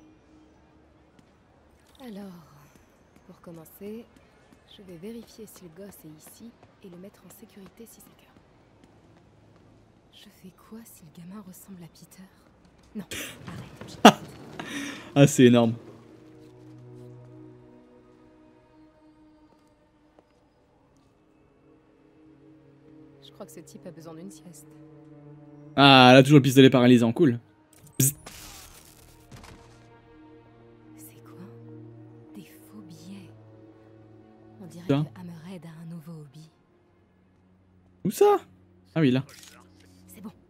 Alors, pour commencer, je vais vérifier si le gosse est ici et le mettre en sécurité si c'est le cas. Je fais quoi si le gamin ressemble à Peter? Non, arrête. Ah, c'est énorme. Je crois que ce type a besoin d'une sieste. Ah, elle a toujours le pistolet paralysant, cool. Bzz. C'est quoi? Des faux billets. On dirait Ça. que Hammerhead a un nouveau hobby. Où ça? Ah oui, là. C'est bon.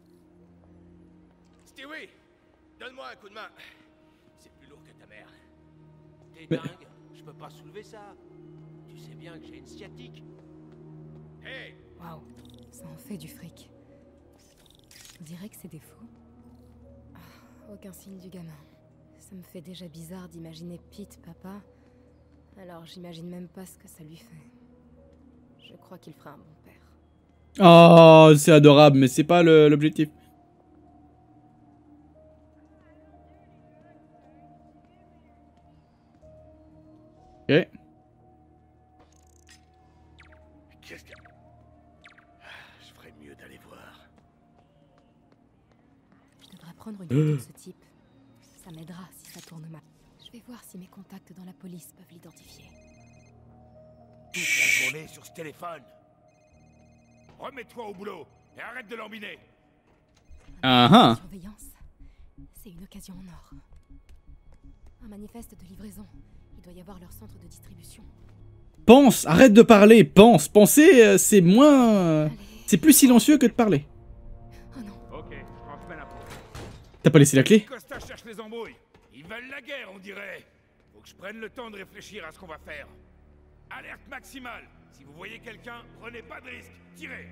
Stewie, donne-moi un coup de main. C'est plus lourd que ta mère. T'es Mais- dingue? Je peux pas soulever ça. Tu sais bien que j'ai une sciatique. Hey, Waouh, ça en fait du fric. On dirait que c'est des faux. Ah, aucun signe du gamin. Ça me fait déjà bizarre d'imaginer Pete, papa. Alors j'imagine même pas ce que ça lui fait. Je crois qu'il fera un bon père. Oh, c'est adorable, mais c'est pas le- l'objectif. Ok. qu'est-ce que... Ah, je ferais mieux d'aller voir. Je devrais prendre une photo de ce type. Ça m'aidera si ça tourne mal. Je vais voir si mes contacts dans la police peuvent l'identifier. Toute la journée sur ce téléphone. Remets-toi au boulot et arrête de lambiner. Ah ah. Surveillance. C'est une occasion en or. Un manifeste de livraison. Il doit y avoir leur centre de distribution. Pense, arrête de parler, pense. Penser, euh, c'est moins... euh, Allez. C'est plus silencieux que de parler. Oh non. Ok, je transmets l'info. T'as pas laissé la clé? Costa cherche les embrouilles. Ils veulent la guerre, on dirait. Faut que je prenne le temps de réfléchir à ce qu'on va faire. Alerte maximale. Si vous voyez quelqu'un, prenez pas de risque. Tirez.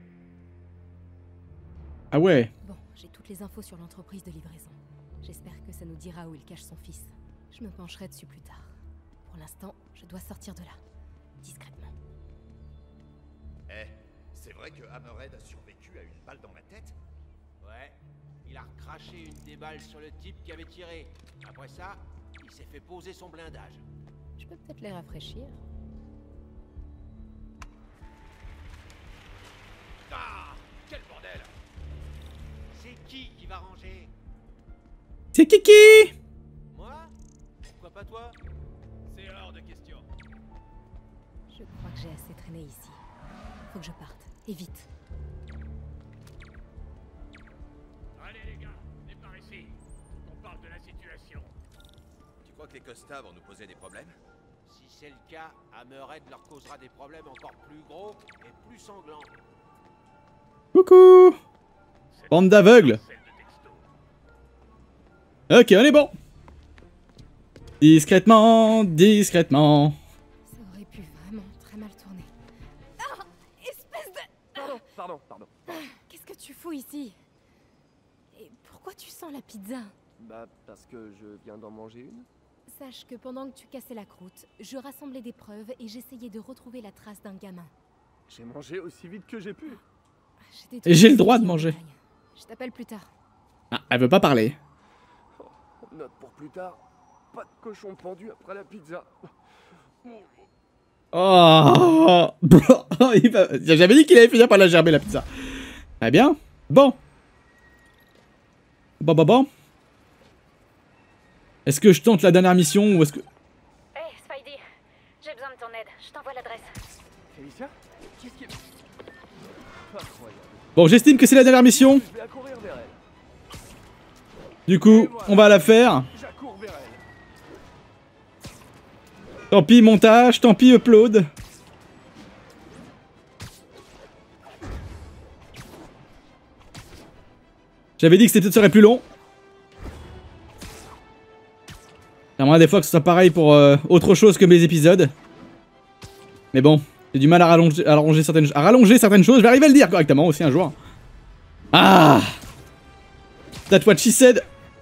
Ah ouais. Bon, j'ai toutes les infos sur l'entreprise de livraison. J'espère que ça nous dira où il cache son fils. Je me pencherai dessus plus tard. Pour l'instant, je dois sortir de là. Discrètement. Eh, c'est vrai que Hammerhead a survécu à une balle dans la tête? Ouais. Il a recraché une des balles sur le type qui avait tiré. Après ça, il s'est fait poser son blindage. Je peux peut-être les rafraîchir. Ah, quel bordel. C'est qui qui va ranger? C'est Kiki! Moi, pas toi? C'est hors de question. Je crois que j'ai assez traîné ici. Faut que je parte. Et vite. Allez les gars, venez par ici. On parle de la situation. Tu crois que les Costa vont nous poser des problèmes? Si c'est le cas, Hammerhead leur causera des problèmes encore plus gros et plus sanglants. Coucou! Bande d'aveugles! Ok, on est bon! Discrètement, discrètement. Ça aurait pu vraiment très mal tourner. Ah! Espèce de... Pardon, pardon, pardon. Qu'est-ce que tu fous ici? Et pourquoi tu sens la pizza? Bah, parce que je viens d'en manger une. Sache que pendant que tu cassais la croûte, je rassemblais des preuves et j'essayais de retrouver la trace d'un gamin. J'ai mangé aussi vite que j'ai pu. Et j'ai le droit de manger. Je t'appelle plus tard. Ah, elle veut pas parler. Note pour plus tard. Pas de cochon pendu après la pizza. Oh! J'avais dit qu'il allait finir par la gerber la pizza. Très bien. Bon. Bon, bon, bon. Est-ce que je tente la dernière mission ou est-ce que... Hey, Spidey, j'ai besoin de ton aide. Je t'envoie l'adresse. Félicia? Qu'est-ce qui... Incroyable. Bon, j'estime que c'est la dernière mission. Je vais accourir vers elle. Du coup, on va la faire. J'accours vers elle. Tant pis montage, tant pis upload. J'avais dit que c'était serait plus long. J'aimerais des fois que ce soit pareil pour euh, autre chose que mes épisodes. Mais bon, j'ai du mal à rallonger, à rallonger, certaines, à rallonger certaines choses. Je vais arriver à le dire correctement aussi un jour. Ah! That's what she said.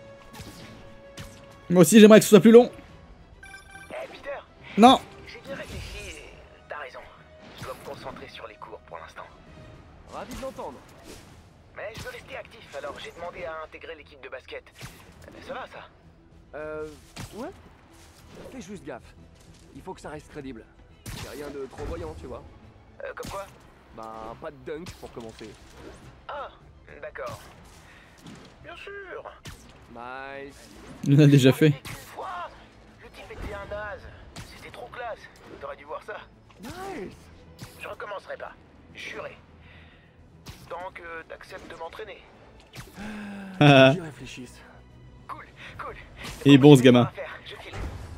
Moi aussi j'aimerais que ce soit plus long. Eh Peter, non. J'ai bien réfléchi et t'as raison. Je dois me concentrer sur les cours pour l'instant. Ravi de l'entendre. Mais je veux rester actif, alors j'ai demandé à intégrer l'équipe de basket. Ça va ça? Euh... Ouais. Fais juste gaffe. Il faut que ça reste crédible. C'est rien de trop voyant, tu vois. Euh, comme quoi? Bah, pas de dunk pour commencer. Ah, d'accord. Bien sûr. Nice. On a déjà fait. Une fois, le type était un naze. C'était trop classe. T'aurais dû voir ça. Nice. Je recommencerai pas. Juré. Tant que t'acceptes de m'entraîner. Ah. J'y réfléchisse. Cool, cool. Il est bon ce gamin. Je file.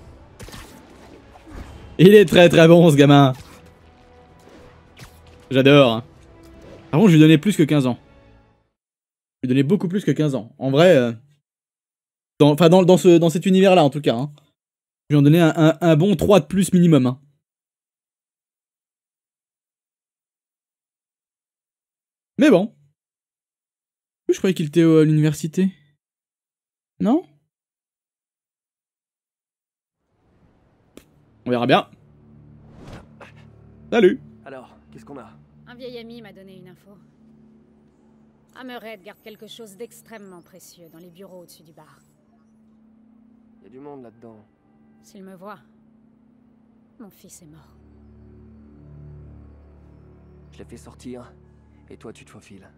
Il est très très bon ce gamin. J'adore. Par contre, je lui donnais plus que quinze ans. Je lui donnais beaucoup plus que quinze ans. En vrai, euh, dans, enfin dans, dans, ce, dans cet univers-là en tout cas. Hein. Je lui en donnais un, un, un bon trois de plus minimum. Hein. Mais bon. Je croyais qu'il était à l'université. Non? On verra bien. Salut. Alors, qu'est-ce qu'on a? Un vieil ami m'a donné une info. Hammerhead garde quelque chose d'extrêmement précieux dans les bureaux au-dessus du bar. Il y a du monde là-dedans. S'il me voit, mon fils est mort. Je l'ai fait sortir, et toi tu te faufiles.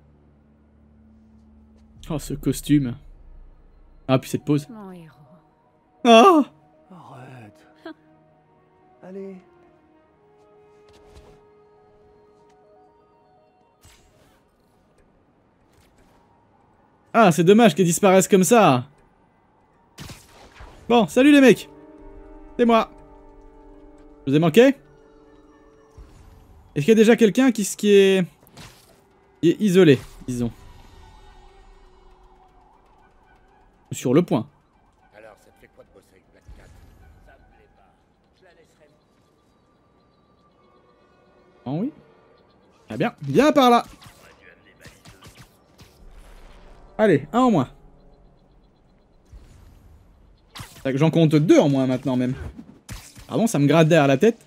Oh, ce costume. Ah, puis cette pose. Mon héros. Ah! Arrête. Allez. Ah, c'est dommage qu'elle disparaisse comme ça. Bon, salut les mecs. C'est moi. Je vous ai manqué? Est-ce qu'il y a déjà quelqu'un qui, qui, est... qui est isolé, disons? Sur le point. Alors, ça te fait quoi de bosser avec Black Cat? Ça me plaît pas. Je la laisserai. Oh oui. Ah bien, viens par là. Allez, un en moins. J'en compte deux en moins maintenant même. Pardon, ça me gratte derrière la tête.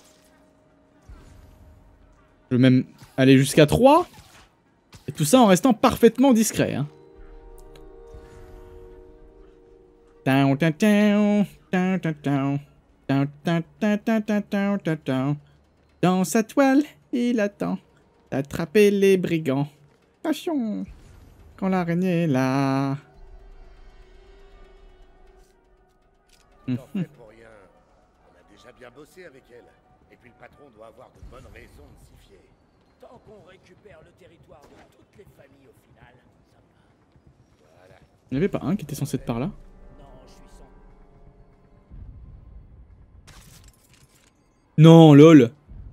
Je vais même aller jusqu'à trois. Et tout ça en restant parfaitement discret. Hein. Dans sa toile, il attend d'attraper les brigands. Passion. Quand l'araignée est là. Mmh. déjà bien bossé avec elle. Et puis le patron doit avoir de bonnes raisons de s'y fier. Tant qu'on récupère le territoire de toutes les familles au final, ça va. Voilà. Il n'y avait pas un qui était censé être par là? Non, je suis sans... Non, lol.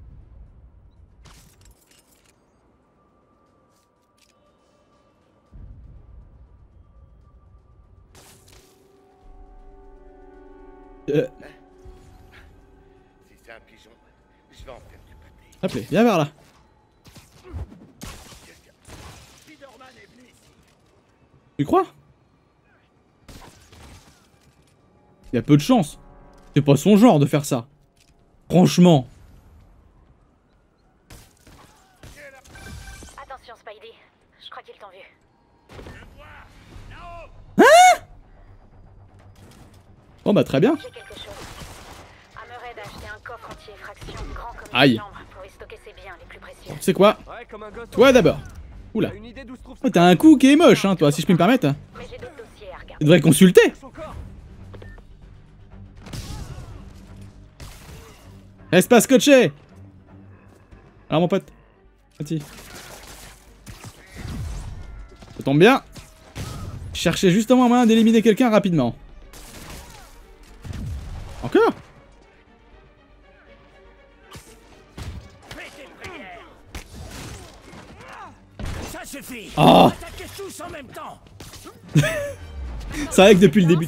Euh. Si c'est un pigeon, je vais en faire du pâté. Appelez, viens vers là. Spider-Man est venu ici. Tu crois? Il y a peu de chance. C'est pas son genre de faire ça. Franchement. Attention Spidey, je crois qu'ils t'ont vu. Hein? Bon bah très bien. J'ai quelque chose. Hammerhead a acheté un coffre anti-effraction grand comme une Aïe. chambre pour y stocker ses biens les plus précieux. Tu sais quoi? Ouais, comme un gosse. Toi d'abord. Oula. T'as une idée d'où se trouve Oh, t'as un coup qui est moche, hein, toi, si je puis me permettre. Mais j'ai d'autres dossiers à regarder. Tu devrais consulter. son corps? Reste pas scotché. Alors mon pote. Petit. Ça tombe bien. Cherchez justement un moyen d'éliminer quelqu'un rapidement. Encore? Fais tes prières. Ça suffit. Oh. Attaquez tous en même temps. C'est vrai que depuis le début.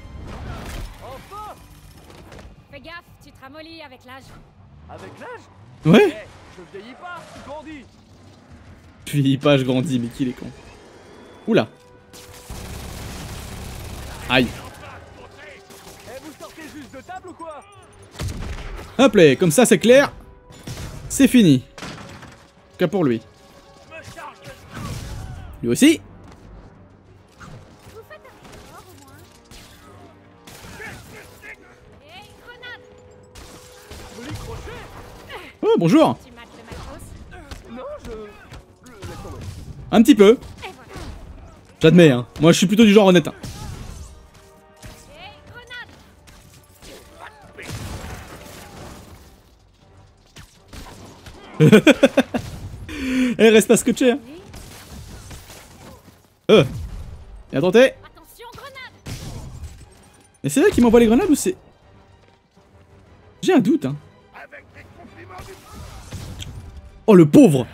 Fais gaffe, tu te ramollis avec l'âge. Avec l'âge? Ouais. Eh, je vieillis pas, je grandis. Puis pas, je grandis, mais qu'il est con. Oula. Aïe. Eh, vous sortez juste de table ou quoi? Hop là, comme ça c'est clair. C'est fini. En tout cas pour lui. Lui aussi. Vous faites un effort au moins. Hey, grenade! Joli crochet. Oh bonjour. Tu mates le matos? Non, je... le laisse tomber. Un petit peu. Et voilà. J'admets, hein. Moi je suis plutôt du genre honnête. Hein. Hey, grenade! Eh, reste pas scotché. Hein. Euh. Bien tenté. Attention, grenade! Mais c'est vrai qu'il m'envoie les grenades ou c'est... J'ai un doute, hein. Oh le pauvre.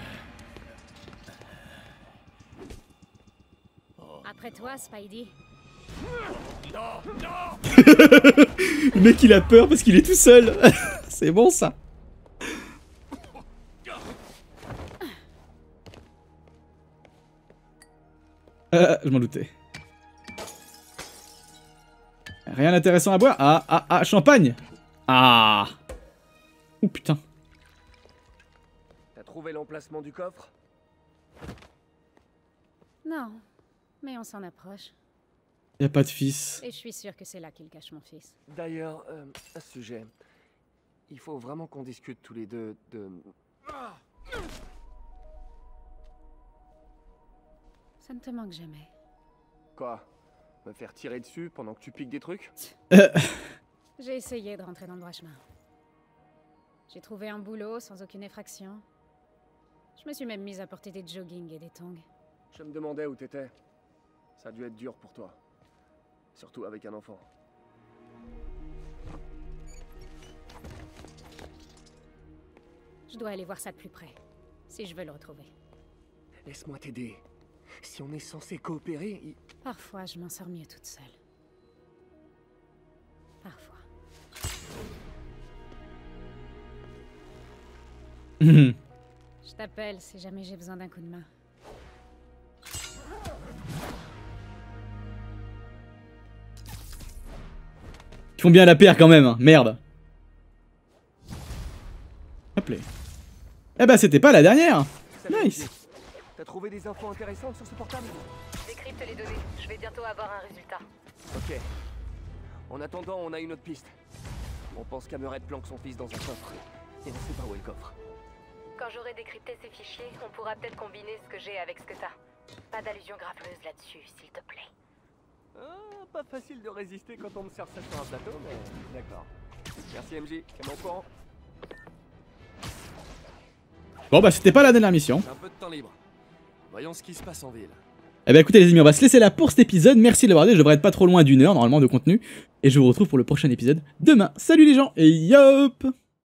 Après toi, Spidey. Le mec il a peur parce qu'il est tout seul. C'est bon ça. Euh, je m'en doutais. Rien d'intéressant à boire. Ah, ah, ah, champagne. Ah. Oh putain. T'as trouvé l'emplacement du coffre? Non, mais on s'en approche. Y a pas de fils. Et je suis sûre que c'est là qu'il cache mon fils. D'ailleurs, euh, à ce sujet, il faut vraiment qu'on discute tous les deux de... Ça ne te manque jamais. Quoi? Me faire tirer dessus pendant que tu piques des trucs? Euh. J'ai essayé de rentrer dans le droit chemin. J'ai trouvé un boulot sans aucune effraction. Je me suis même mise à porter des jogging et des tongs. Je me demandais où t'étais. Ça a dû être dur pour toi. Surtout avec un enfant. Je dois aller voir ça de plus près, si je veux le retrouver. Laisse-moi t'aider. Si on est censé coopérer, il... Parfois, je m'en sors mieux toute seule. Parfois. Je t'appelle si jamais j'ai besoin d'un coup de main. Ils font bien la paire quand même, hein. Merde. Hop là. Eh bah c'était pas la dernière. Nice. T'as trouvé des infos intéressantes sur ce portable? Décrypte les données. Je vais bientôt avoir un résultat. Ok. En attendant, on a une autre piste. On pense qu'Hammerhead planque son fils dans un coffre. Et on sait pas où est le coffre. Quand j'aurai décrypté ces fichiers, on pourra peut-être combiner ce que j'ai avec ce que t'as. Pas d'allusion grappleuse là-dessus, s'il te plaît. Ah, pas facile de résister quand on me sert ça sur un plateau, mais d'accord. Merci M J, tiens-moi au courant. Bon bah c'était pas la dernière mission. J'ai un peu de temps libre. Voyons ce qui se passe en ville. Eh bah écoutez les amis, on va se laisser là pour cet épisode. Merci de l'avoir regardé, je devrais être pas trop loin d'une heure normalement de contenu. Et je vous retrouve pour le prochain épisode demain. Salut les gens et yop!